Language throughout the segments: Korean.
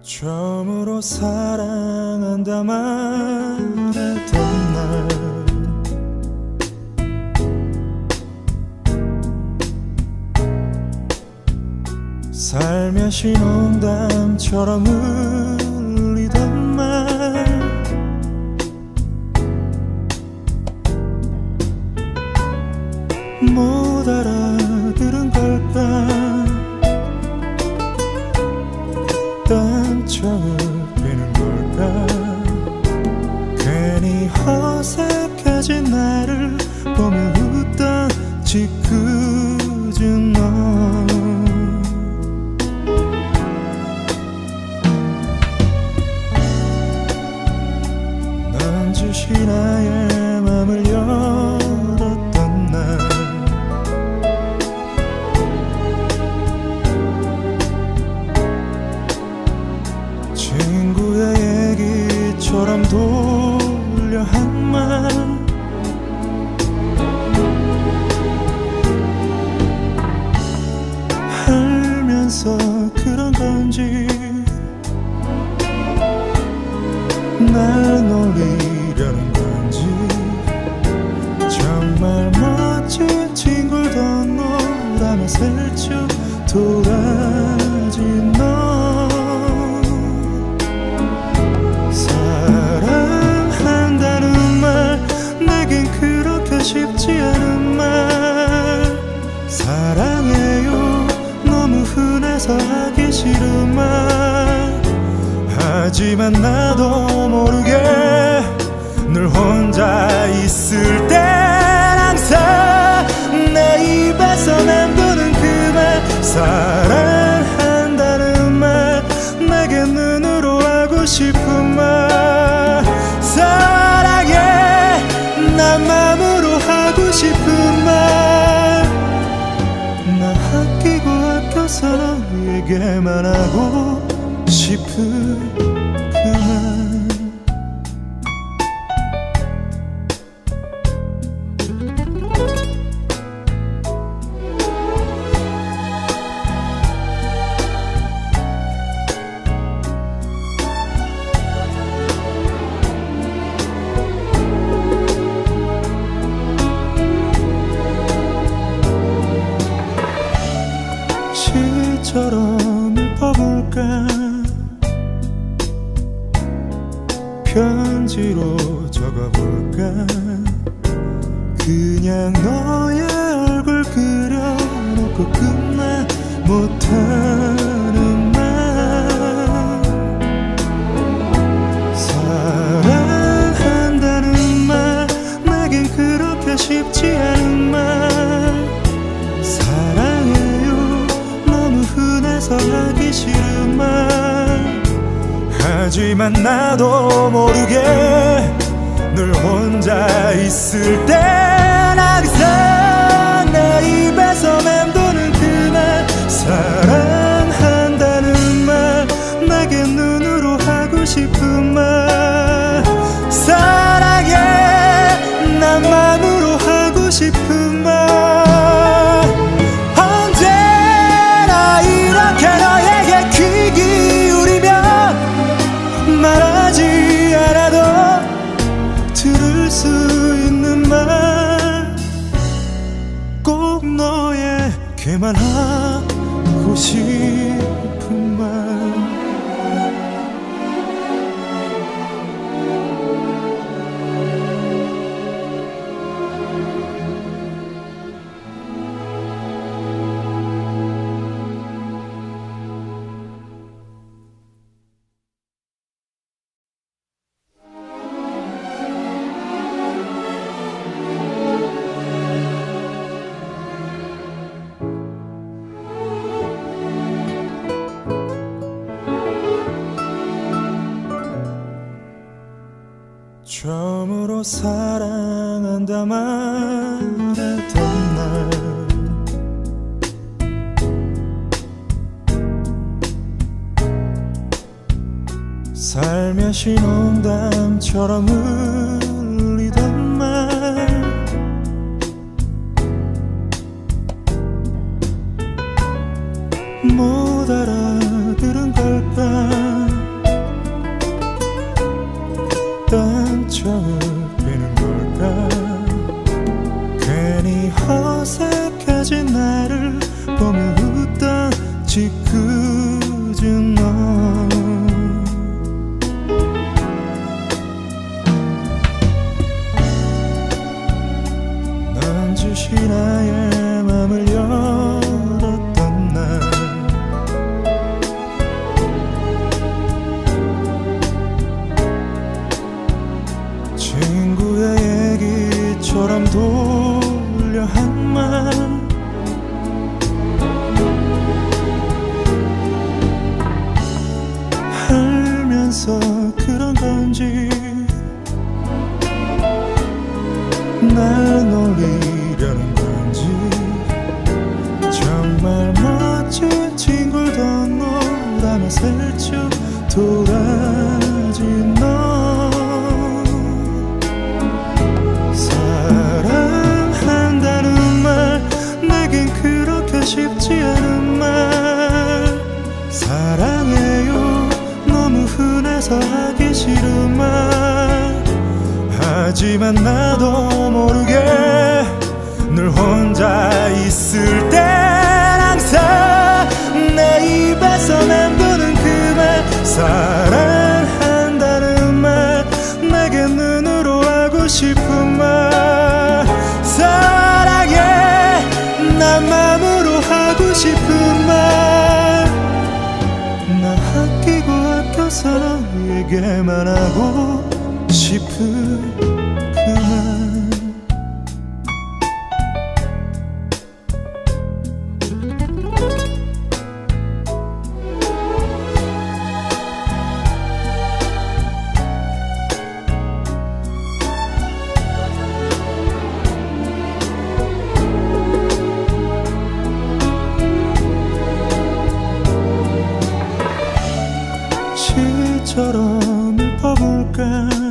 처음으로 사랑한다 말했던 날 살며시 농담처럼 흘리던 말 못 알아들은 걸까 딴청을 피는 걸까 괜히 어색해진 나를 보며 웃던 짓궂은 너 넌지시 나의 맘을 열었던 날 친구의 얘기처럼 돌려 한 말 알면서 그런 건지 날 놀리려는 건지 정말 멋진 친구를 던 너라며 슬쩍 돌아진 너 사랑한다는 말 내겐 그렇게 쉽지 않은 말 사랑해요 너무 흔해서 하기 싫은 말 하지만 나도 모르게 늘 혼자 있을 땐 항상 내 입에서 맴도는 그 말 사랑한다는 말 내게 눈으로 하고 싶은 말 사랑해 난 맘으로 하고 싶은 말 나 아끼고 아껴서 너에게만 하고 싶은 그만 시처럼 읊어볼까 편지로 적어볼까 그냥 너의 얼굴 그려놓고 끝내 못하는 말 사랑한다는 말 내겐 그렇게 쉽지 않은 말 사랑해요 너무 흔해서 하기 싫은 말 하지만 나도 모르게 늘 혼자 있을 땐 항상 내 입에서 맴도는 그 말 사랑한다는 말 내게 눈으로 하고 싶은 말 사랑해 난 맘으로 하고 싶은 말 언제나 이렇게 너에게 귀 기울이며 말하지 않아도 들을 수 있는 말 꼭 너에게만 하고 싶은 말 처음으로 사랑한다 말했던 날 살며시 농담처럼 흘리던 말 못 알아들은 걸까 준 너. 넌지시 나의 맘을 열었던 날, 친구의 얘기처럼 돌려 한 말, 알면서 그런 건지 날 놀리려는 건지, 정말 멋진 친구를 던 너라며 슬쩍 돌아진 너. 사랑한다는 말 내겐 그렇게 쉽지 않은 말, 사랑해요 너무 흔해서 하기 싫은 말, 하지만 나도 모르게 늘 혼자 있을 땐 항상 내 입에서 맴도는 그 말, 사랑한다는 말, 내게 눈으로 하고 싶은 말, 사랑해 난 맘으로 하고 싶은 말, 나 아끼고 아껴서 너에게만 하고 싶은 그 말. 시처럼 읊어볼까,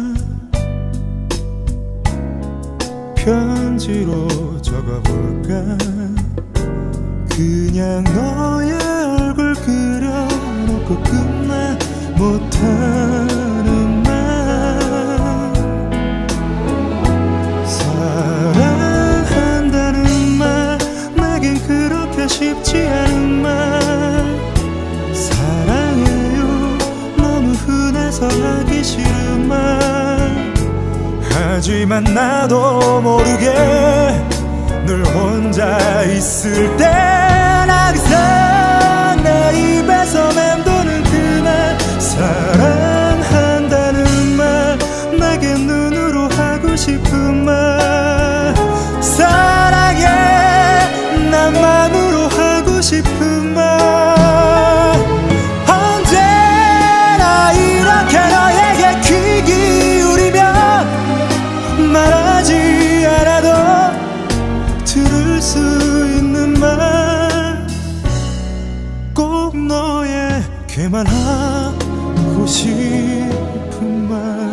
편지로 적어볼까, 그냥 너의 얼굴 그려놓고 끝내 못하는 말, 사랑한다는 말 내겐 그렇게 쉽지 않은 말, 사랑해요 너무 흔해서 하기 싫은 말, 하지만 나도 모르게 늘 혼자 있을 땐 항상 내 입에서 맴도는 그 말, 사랑한다는 말 내게 눈으로 하고 싶은 말, 사랑해 난 맘으로 하고 싶은 말, 언제나 이렇게 너에게 귀 기울이면 말하지 않아도 들을 수 있는 말, 꼭 너에게만 하고 싶은 말.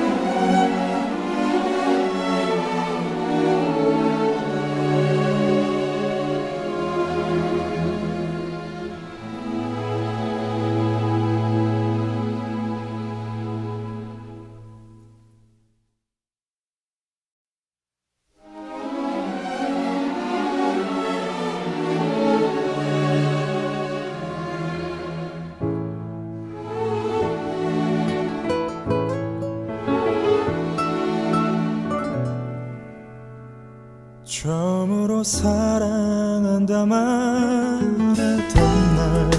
처음으로 사랑한다 말했던 날,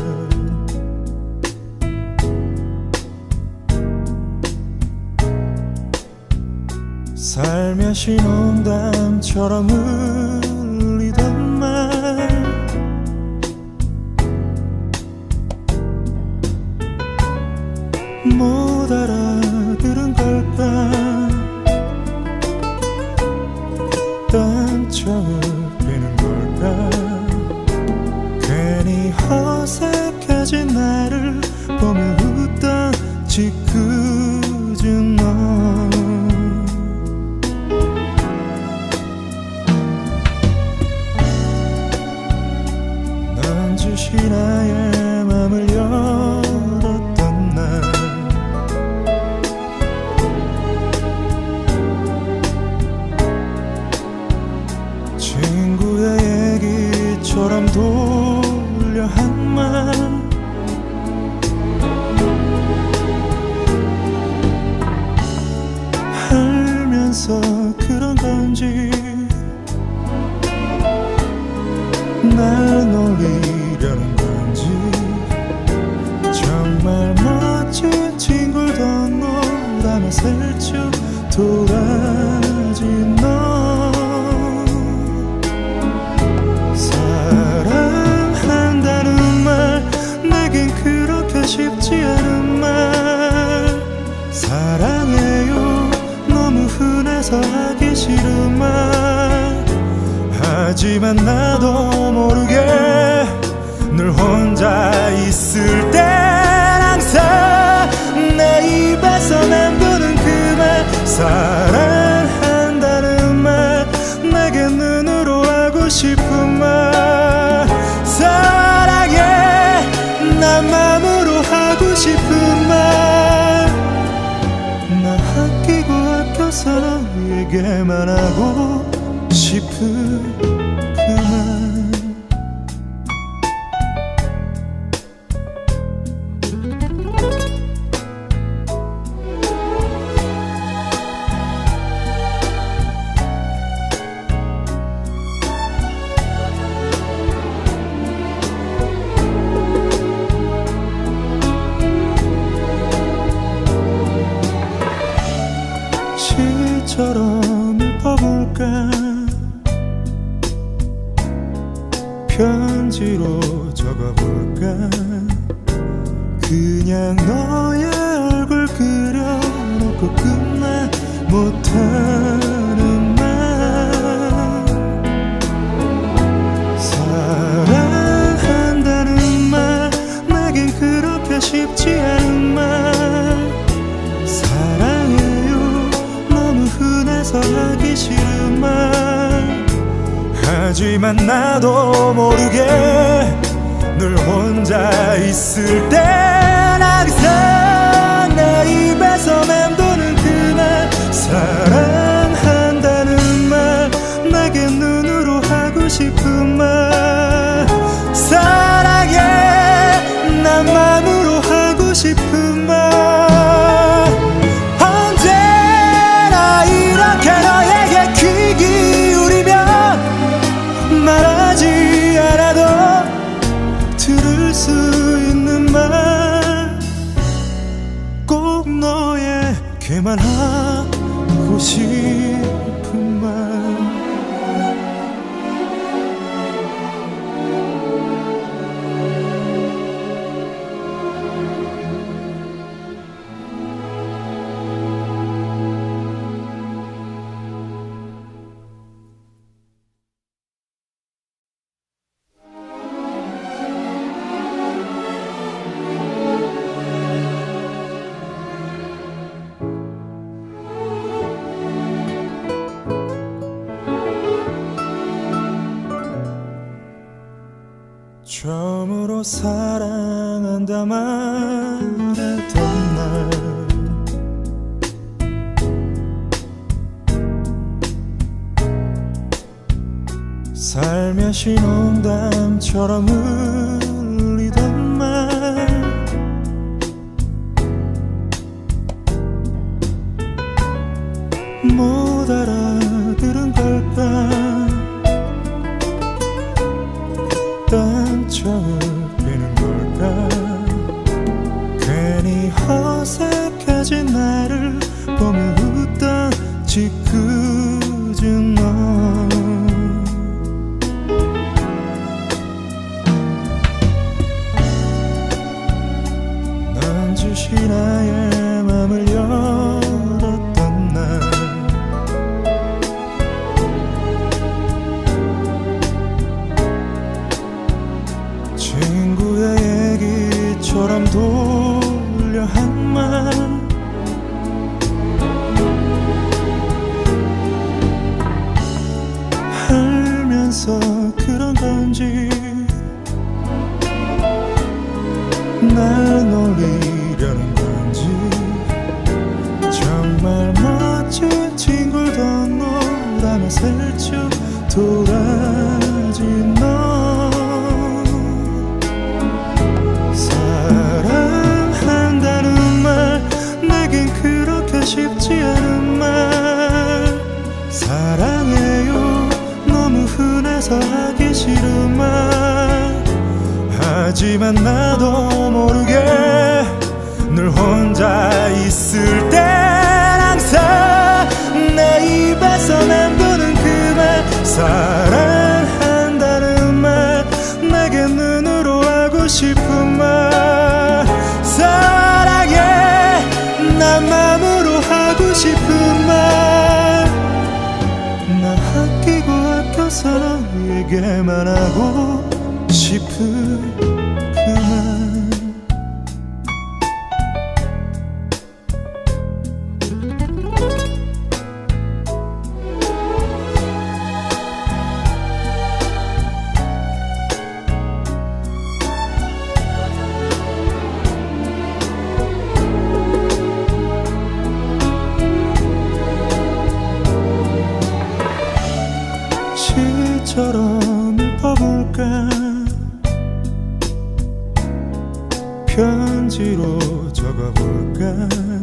살며시 농담처럼 흘리던 말, 못 알아들은 걸까, 딴척이는 걸까, 괜히 어색해진 나를 보며 웃다 짓궂은 너. 넌지시 나의 맘을 열었던 날, 친구의 얘기처럼 돌려 한 말, 슬쩍 돌아진 너 사랑한다는 말 내겐 그렇게 쉽지 않은 말 사랑해요 너무 흔해서 하기 싫은 말 하지만 나도 모르게 늘 혼자 있을 땐 항상 내 입에서 맴도는 그 말 사랑한다는 말 내게 눈으로 하고 싶은 말 사랑해 난 맘으로 하고 싶은 말 나 아끼고 아껴서 너에게만 하고 싶은 그 말 시처럼 읊어볼까 편지로 적어볼까 그냥 너의 얼굴 그려놓고 끝나 못하는 말 사랑한다는 말 내겐 그렇게 쉽지 않은 말 사랑해요 너무 흔해서 하기 싫은 말 하지만 나도 모르게 늘 혼자 있을 땐 항상 내 입에서 맴도는 그 말 사랑한다는 말 내게 눈으로 하고 싶은 말 사랑해 난 맘으로 하고 싶은 말 언제나 이렇게 너에게 귀 기울이면 말하지 않아도 들을 수 있는 말 꼭 너에게만 하고 싶은 말 처음으로 사랑한다 말했던 날 살며시 농담처럼 흘리던 말 못 알아들은 걸까 딴청을 피는 걸까 괜히 어색해진 나를 보며 웃던 짓궂은 너 넌지시 나의 맘을 열었던 날 친구의 얘기처럼 돌려 한 말 알면서 그런 건지 날 놀리려는 건지 정말 멋진 친구를 너라며 슬쩍 돌아진 너 사랑한다는 말 내겐 그렇게 쉽지 않은 말 사랑해요 너무 흔해서 하기 싫은 말 하지만 나도 모르게 늘 혼자 있을 땐 얘기만 하고 싶은 그만. 시처럼 읊어볼까, 편지로 적어볼까.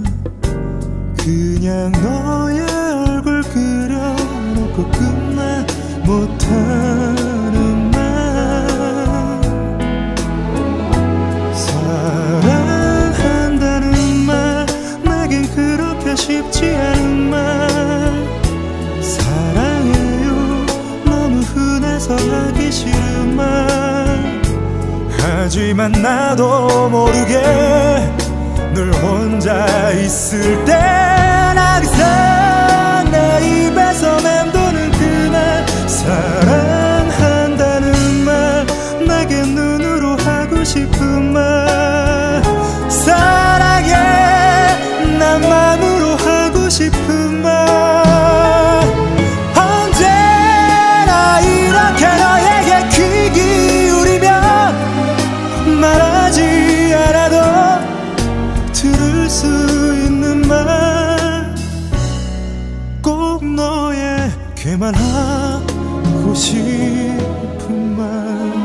그냥 너의 얼굴 그려놓고 끝나 못하는 말. 사랑한다는 말 내겐 그렇게 쉽지 않은 말. 사랑해요 너무 흔해서 하기 싫은 말. 하지만 나도 모르게 늘 혼자 있을 땐 항상 내 입에서 맴도는 그 말. 사랑한다는 말 내게 눈으로 하고 싶은 말. 사랑해 난 맘으로 하고 싶은 말. 언제나 이렇게 너에게 귀 기울이면 말하지 않아도 들을 수 있는 말. 꼭 너에게만 하고 싶은 말.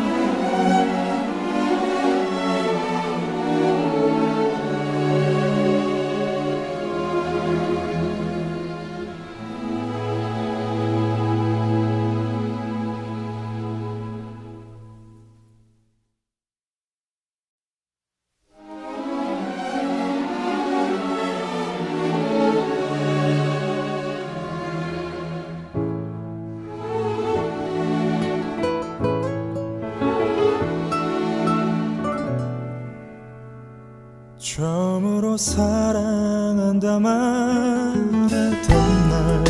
처음으로 사랑한다 말했던 날.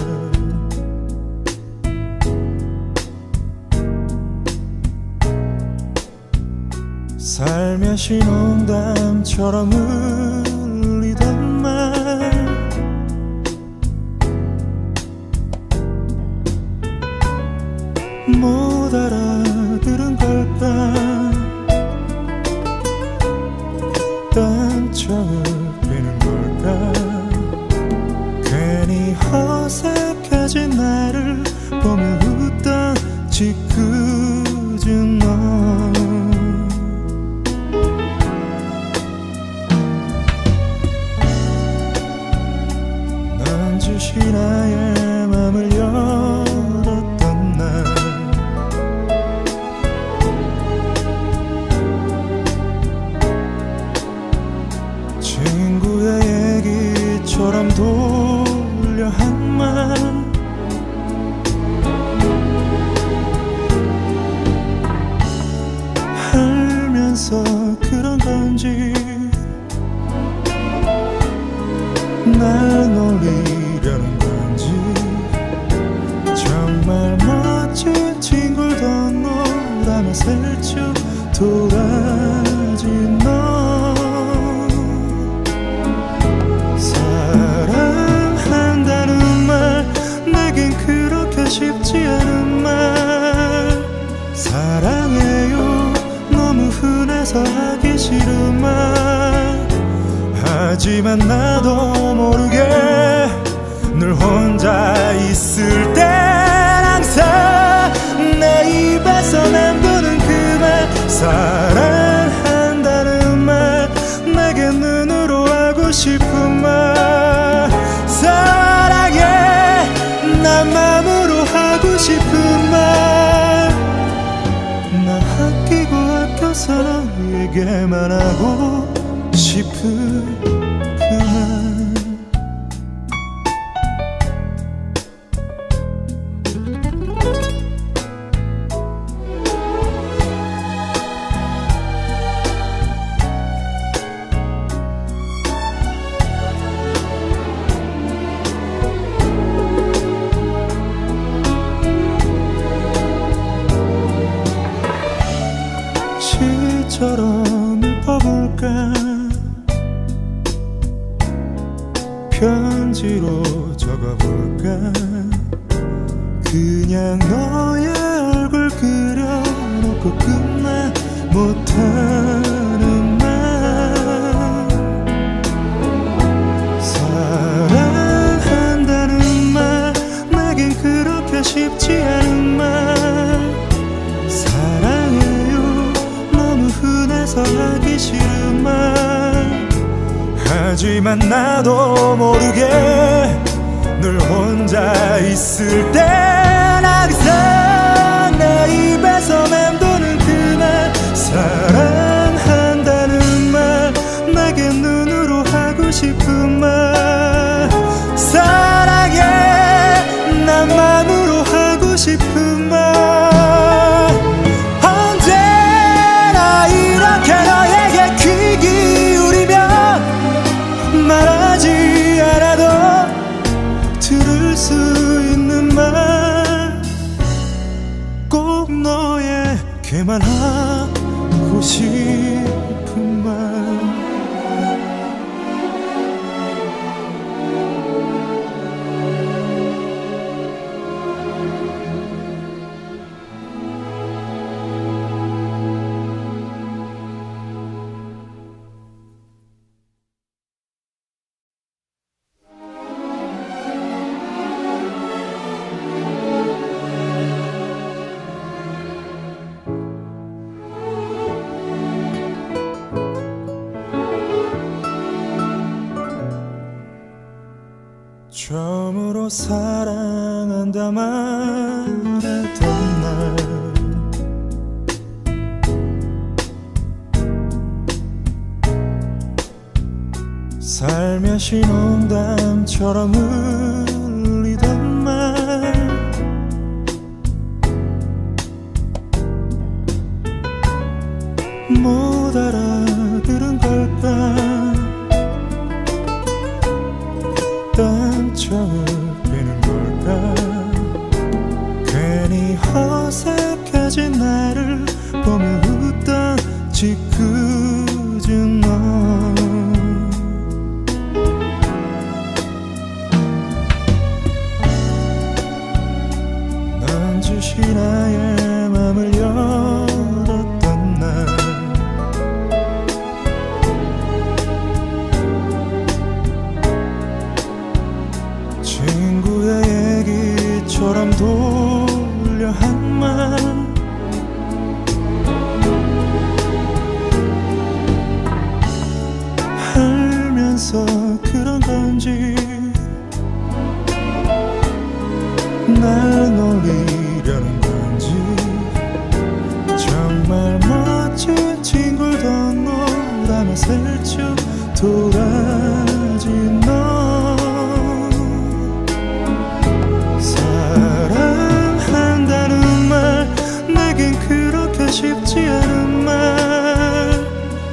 살며시 농담처럼 흘리던 말. 못 알아들은 걸까. 딴척이는 걸까. 괜히 어색해진 나를 보며 웃던 짓궂은 너. 넌지시 나의 맘을 열었던 날. 친구의 얘기처럼 돌려 한 말. 알면서 그런 건지 날 놀리려는 건지. 정말 멋진 친구를 던 너라며 슬쩍 돌아진 너. 사랑한다는 말 내겐 그렇게 쉽지 않은 말. 사랑해요 너무 흔해서 하기 싫은 말. 하지만 나도 모르게 늘 혼자 있을 땐 항상 내 입에서 맴도는 그 말. 사랑한다는 말 내게 눈으로 하고 싶은 말. 사랑해 난 맘으로 하고 싶은 말. 나 아끼고 아껴서 너에게만 하고 싶은 그만. 편지로 적어볼까. 그냥 너의 얼굴 그려놓고 끝내 못하는 말. 사랑한다는 말 내겐 그렇게 쉽지 않은 말. 사랑해요 너무 흔해서 하기 싫은 말. 하지만 나도 모르게 늘 혼자 있을 땐 항상 내 입에서 맴도는 그 말. 사랑한다는 말 내게 눈으로 하고 싶은 말. 사랑해 난 맘으로 하고 싶은 말. 언제나 이렇게 너에게 귀 기울이면 말하지 않아도 들을 수 있는 말. 꼭 너에게만 하고 싶은 말. 처음으로 사랑한다 말했던 날. 살며시 농담처럼 흘리던 말. 못 알아들은 걸까. 딴청을 피는 걸까. 괜히 어색해진 나를 보며 웃던 짓궂은 너. 넌지시 나의 맘을 열었던 날. 친구의 얘기처럼 돌려 한 말. 알면서 그런 건지 날 놀리려는 건지. 정말 멋진 친구를 던 너라며 슬쩍 돌아진 너. 사랑한다는 말 내겐 그렇게 쉽지 않은 말.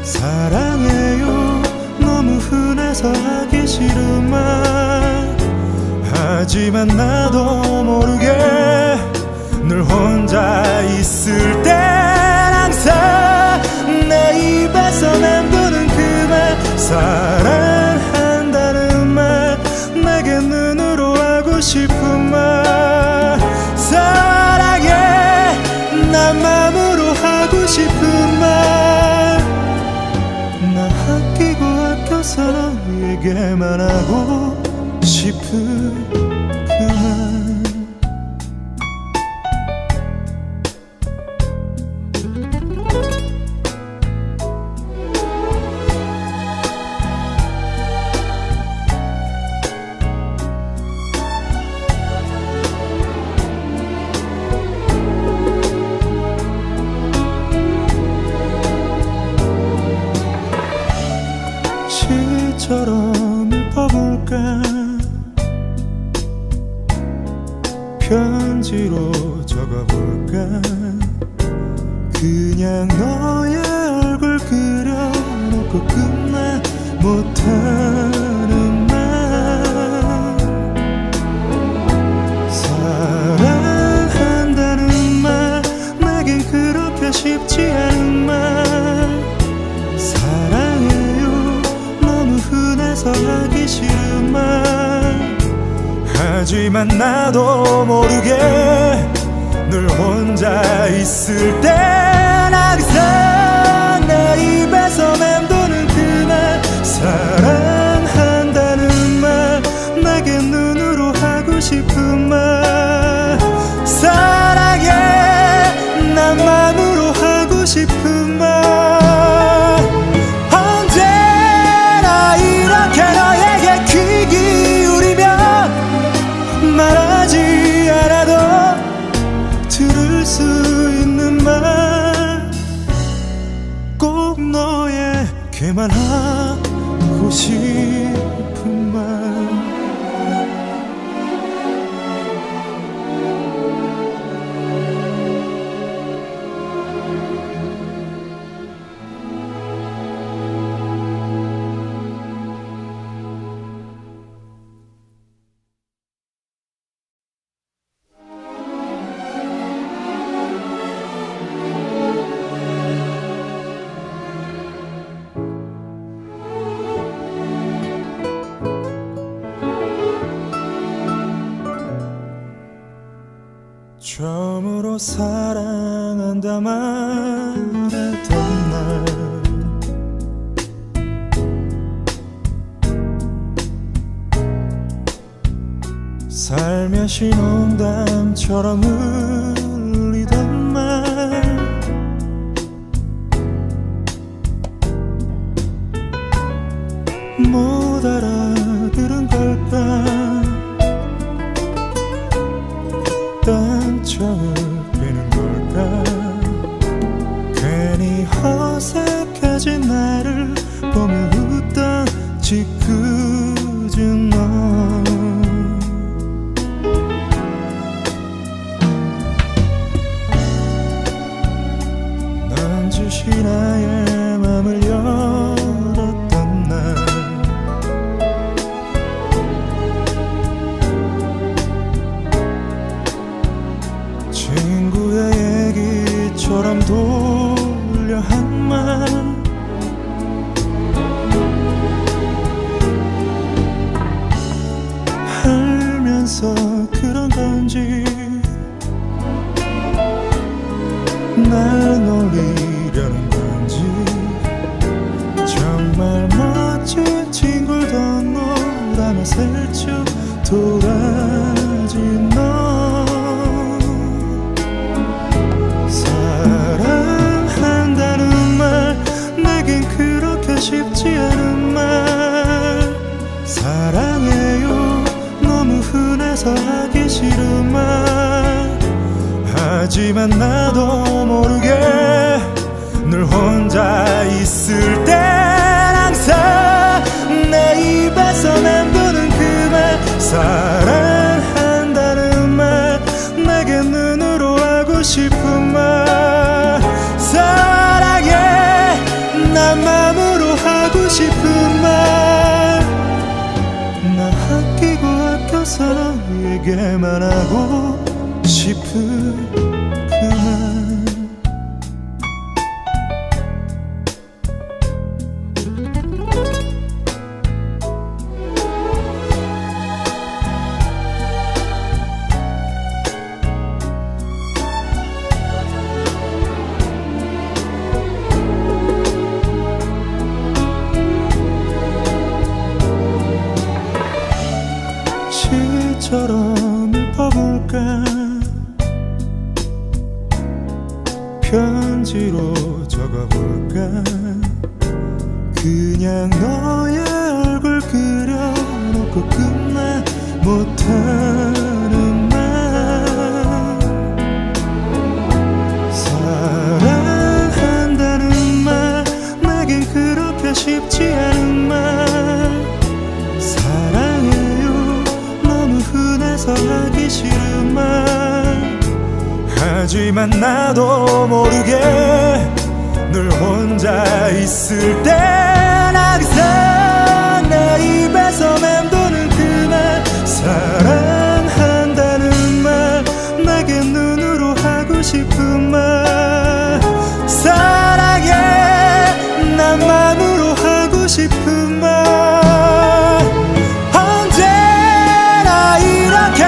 사랑해요 너무 흔해서 하기 싫은 말. 하지만 나도 모르게 늘 혼자 있을 땐 항상 내 입에서 맴도는 그 말. 사랑한다는 말 내게 눈으로 하고 싶은 말. 사랑해 난 맘으로 하고 싶은 말. 나 아끼고 아껴서 너에게만 하고 싶은 그 말. 시처럼 읊어볼까. 편지로 적어볼까. 그냥 너의 얼굴 그려놓고 끝내 못하는 말. 사랑한다는 말 내겐 그렇게 쉽지 않은 말. 사랑해요 너무 흔해서 하기 싫은 말. 하지만 나도 모르게 늘 혼자 있을 땐 항상 내 입에서 맴도는 그 말, 사랑한다는 말, 내게 눈으로 하고 싶은 말, 사랑해 난 맘으로 하고 싶은 말, 언제나 이렇게 너에게 귀 기울이면 말하지 않아도 들을 수 있는 말, 꼭 너에게만 하고 싶은 말. 처음으로 사랑한다 말했던 날, 살며시 농담처럼 흘리던 말, 못 알아들은 걸까, 딴청을 피는 걸까, 괜히 어색해진 나를 보며 웃던 짓궂은 너, 넌지시 나의 맘을 열었던 날, 친구의 얘기처럼 돌려 한 말, 알면서 그런 건지 날 놀리려는 건지, 정말 멋진 친구를 던 너라며 슬쩍 돌아진 너, 사랑한다는 말, 내겐 그렇게 쉽지 않은 말, 사랑해요 너무 흔해서 하기 싫은 말, 하지만 나도 모르게 늘 혼자 있을 땐 항상 내 입에서 맴도는 그 말, 사랑한다는 말, 내게 눈으로 하고 싶은 말, 사랑해 난 맘으로 하고 싶은 말, 나 아끼고 아껴서 너에게만 하고 싶은 그 말. 시처럼 읊어볼까, 편지로 적어볼까, 그냥 너의 얼굴 그려놓고 끝내 못하는 말, 사랑한다는 말, 내겐 그렇게 쉽지 않은 말, 사랑해요 너무 흔해서 하기 싫은 말, 하지만 나도 모르게 늘 혼자 있을 땐 항상 내 입에서 맴도는 그 말, 사랑한다는 말, 내게 눈으로 하고 싶은 말, 사랑해 난 맘으로 하고 싶은 말, 언제나 이렇게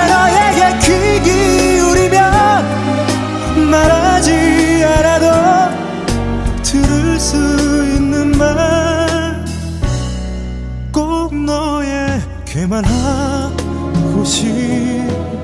수 있는 말 꼭 너에게만 하고 싶어